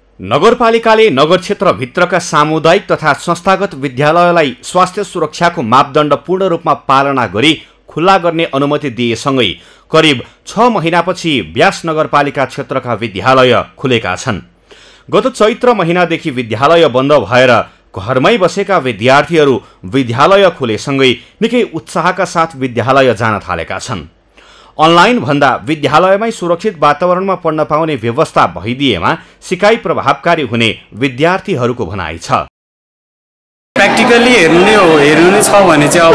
नगरपालिकाले नगर क्षेत्रभित्रका सामुदायिक तथा संस्थागत विद्यालयलाई स्वास्थ्य सुरक्षाको मापदण्ड पूर्ण रूपमा पालना गरी खुल्ला गर्ने अनुमति दिएसँगै करिब 6 महिनापछि व्यास नगरपालिका क्षेत्रका विद्यालय खुलेका छन्। गत चैत्र महिनादेखि विद्यालय बन्द भएर घरमै बसेका विद्यार्थीहरू विद्यालय खुलेसँगै निकै उत्साहका साथ विद्यालय जान थालेका छन्। अनलाइन भन्दा विद्यालयमै सुरक्षित वातावरणमा पढ्न पाउने व्यवस्था भइदिएमा सिकाइ प्रभावकारी हुने विद्यार्थीहरूको भनाइ छ। प्र्याक्टिकली हेर्नु नै छ भने चाहिँ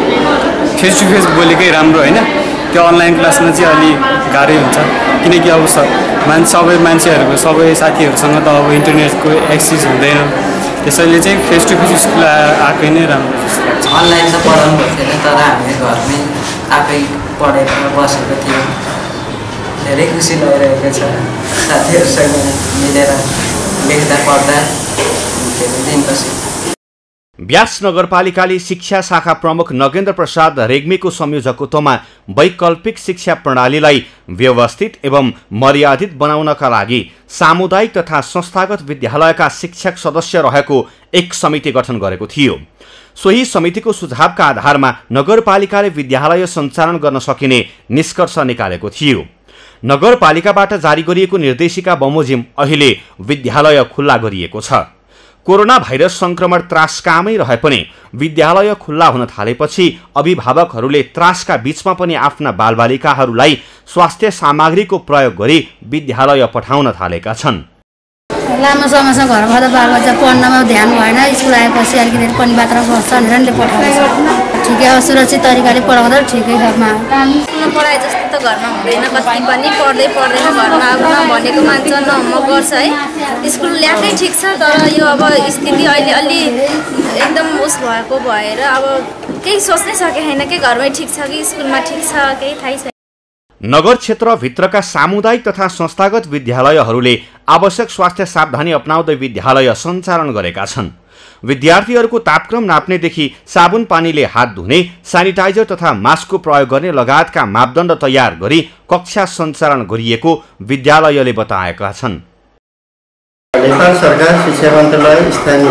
अब फेस टु फेस बोलेकै राम्रो हैन। त्यो अनलाइन क्लासमा चाहिँ अलि गाह्रै हुन्छ किनकि अब सबै मान्छेहरूको सबै साथीहरूसँग त अब इन्टरनेटको एक्सेस हुँदैन। त्यसैले चाहिँ फेस टु फेस स्कुल आएकै नै राम्रो लाग्छ। अनलाइन त पढाउनु पर्दैन तर हामी घरमै आफै पढेर बसेको थियो। धेरै खुसी लागिरहेको छ साथीहरूसँग मिलेर लेख्दा पढ्दा धेरै दिन बसेँ। व्यास नगरपालिकाले शिक्षा शाखा प्रमुख नगेन्द्र प्रसाद रेग्मीको संयोजकत्वमा वैकल्पिक शिक्षा प्रणालीलाई व्यवस्थित एवं मर्यादित बनाउनका लागि सामुदायिक तथा संस्थागत विद्यालयका शिक्षक सदस्य रहेको एक समिति गठन गरेको थियो। सोही समितिको सुझावका आधारमा नगरपालिकाले विद्यालय सञ्चालन गर्न सकिने निष्कर्ष निकालेको थियो। नगरपालिकाबाट जारी गरिएको निर्देशिका बमोजिम अहिले विद्यालय खुल्ला गरिएको छ। कोरोना भाइरस संक्रमण त्रासकामै रहे पनि विद्यालय खुल्ला हुन थालेपछि अभिभावकहरूले त्रासका बीचमा पनि आफ्ना बालबालिकाहरूलाई स्वास्थ्य सामग्रीको प्रयोग गरी विद्यालय पठाउन थालेका छन्। लामो समयसम्म घरमा बस्दा बालबच्चा पढ्नमा ध्यान भएन, स्कुल आएपछि अलिकति पनि बात्रा बस्छ भनेर पठाउँछ। ठिकै हो, सुरक्षित तरिकाले पढाउँदा ठिकै छ। स्कुलमा पढाए जस्तो त घरमा हुँदैन, कति पनि पढ्दैन घरमा। अब नभनेको मान्छ न होमवर्क गर्छ है। स्कुल ल्याएकै ठिक छ तर यो अब स्थिति अहिले अलि एकदम उस भएको भएर अब केही सोच्नै सके छैन कि घरमै ठिक छ कि स्कुलमा ठिक छ केही थाहै छैन। नगर क्षेत्रभित्रका सामुदायिक तथा संस्थागत विद्यालयहरूले आवश्यक स्वास्थ्य सावधानी अपनाउँदै विद्यालय सञ्चालन गरेका छन्। विद्यार्थीहरूको तापक्रम नाप्नेदेखि साबुन पानीले हात धुने, सेनिटाइजर तथा मास्कको प्रयोग गर्ने लगायतका मापदण्ड तयार गरी कक्षा सञ्चालन गरिएको विद्यालयले बताएका छन्। नेपाल सरकार शिक्षा मन्त्रालय स्थानीय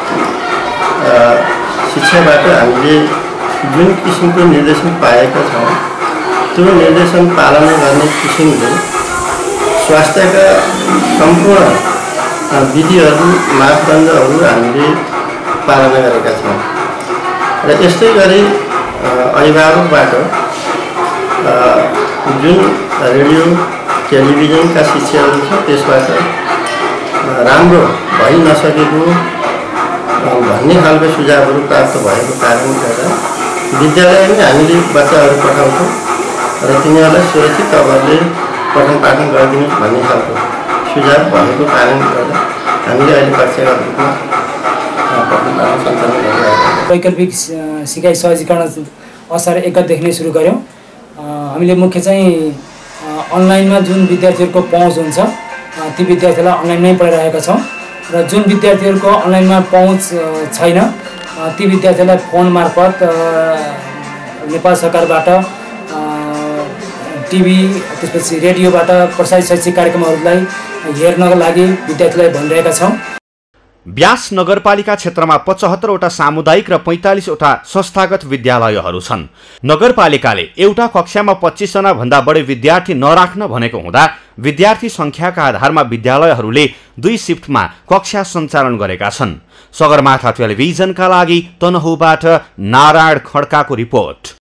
शिक्षाबाट हामीले जुन किसिमको निर्देशन पाएका छौँ त्यो निर्देशन पालना गर्ने किसिमले स्वास्थ्यका सम्पूर्ण विधिहरू मापदण्डहरू हामीले पालना गरेका छौँ र यस्तै गरी अभिभावकबाट जुन रेडियो टेलिभिजनका शिक्षाहरू छ त्यसबाट राम्रो भइ नसकेको भन्ने खालको सुझावहरू प्राप्त भएको कारणले गर्दा विद्यालयमै हामीले बच्चाहरू पठाउँछौँ र तिनीहरूलाई सुरक्षित तवरले पठन पाठन गरिदिनुहोस् भन्ने खालको सुझाव भएको कारणले गर्दा हामीले अहिले कक्षागत रूपमा पठन पाठन सञ्चालन गरिरहेका छौँ। वैकल्पिक सिकाइ सहजीकरण असार 1 गतेदेखि नै सुरु गऱ्यौँ। हामीले मुख्य चाहिँ अनलाइनमा जुन विद्यार्थीहरूको पहुँच हुन्छ ती विद्यार्थीलाई अनलाइनमै पढाइरहेका छौँ र जुन विद्यार्थीहरूको अनलाइनमा पहुँच छैन ती विद्यार्थीलाई फोन मार्फत नेपाल सरकारबाट टिभी त्यसपछि रेडियोबाट प्रसारित शैक्षिक कार्यक्रमहरूलाई हेर्नका लागि विद्यार्थीलाई भनिरहेका छौँ। व्यास नगरपालिका क्षेत्रमा 75 वटा सामुदायिक र 45 वटा संस्थागत विद्यालयहरू छन्। नगरपालिकाले एउटा कक्षामा 25 जना भन्दा बढी विद्यार्थी नराख्न भनेको हुँदा विद्यार्थी संख्याका आधारमा विद्यालयहरूले 2 शिफ्टमा कक्षा सञ्चालन गरेका छन्। सगरमाथा टेलिभिजनका लागि तनहुँबाट नारायण खड्काको रिपोर्ट।